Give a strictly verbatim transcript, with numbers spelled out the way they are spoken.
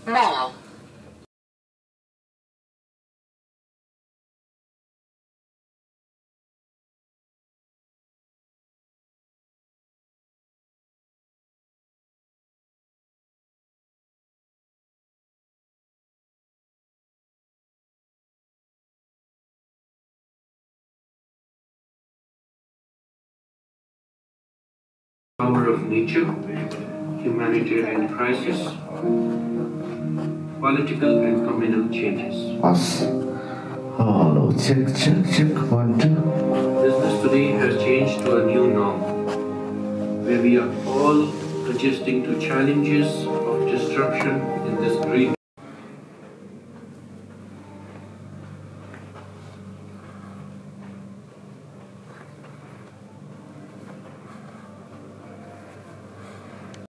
Male. Power of nature, humanitarian crisis, political and communal changes. Us. Hello, check, check, check, one, two. Business today has changed to a new norm, where we are all adjusting to challenges of disruption in this great